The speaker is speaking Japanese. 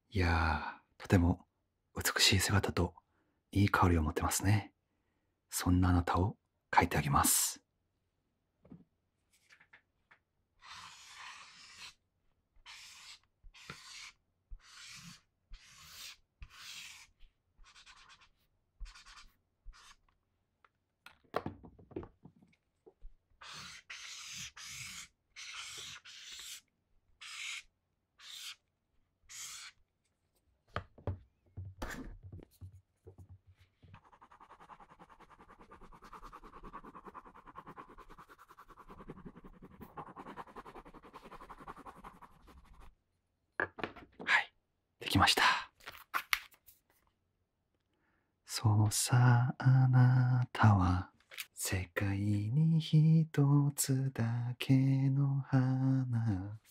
いやー、とても美しい姿といい香りを持ってますね。そんなあなたを描いてあげます。はい、できました。そうさ、あなたは世界に一つだけの花。